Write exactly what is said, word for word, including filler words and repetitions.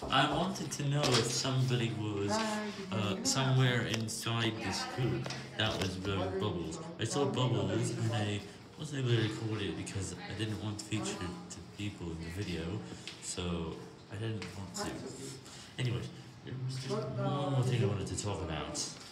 I wanted to know if somebody was uh, somewhere inside the school that was blowing bubbles. I saw bubbles and I wasn't able to record it because I didn't want to feature it to people in the video, so I didn't want to. Anyways, there was just one more thing I wanted to talk about.